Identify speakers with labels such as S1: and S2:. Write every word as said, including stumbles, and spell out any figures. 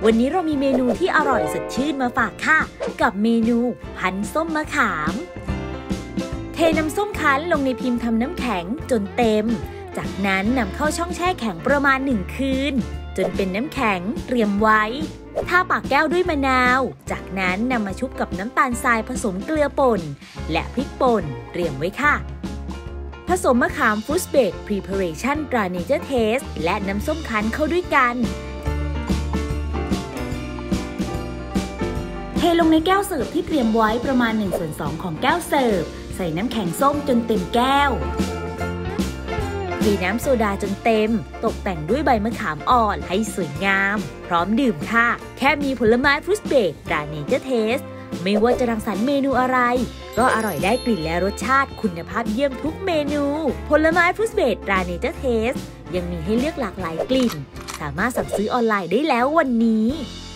S1: วันนี้เรามีเมนูที่อร่อยสดชื่นมาฝากค่ะกับเมนูพันส้มมะขามเทน้ำส้มคั้นลงในพิมพ์ทำน้ำแข็งจนเต็มจากนั้นนำเข้าช่องแช่แข็งประมาณหนึ่งคืนจนเป็นน้ำแข็งเตรียมไว้ทาปากแก้วด้วยมะนาวจากนั้นนำมาชุบกับน้ำตาลทรายผสมเกลือป่นและพริกป่นเตรียมไว้ค่ะผสมมะขามฟูสเบกพรีเพาเรชั่นตราเนเจอร์เทสและน้ำส้มคั้นเข้าด้วยกันเทลงในแก้วเสิร์ฟที่เตรียมไว้ประมาณหนึ่งส่วนสองของแก้วเสิร์ฟใส่น้ำแข็งส้มจนเต็มแก้วเทน้ำโซดาจนเต็มตกแต่งด้วยใบมะขามอ่อนให้สวยงามพร้อมดื่มค่ะแค่มีผลไม้ฟรุตเบกตราเนเจอร์เทสไม่ว่าจะรังสรรค์เมนูอะไรก็อร่อยได้กลิ่นและรสชาติคุณภาพเยี่ยมทุกเมนูผลไม้ฟรุตเบกตราเนเจอร์เทสยังมีให้เลือกหลากหลายกลิ่นสามารถสั่งซื้อออนไลน์ได้แล้ววันนี้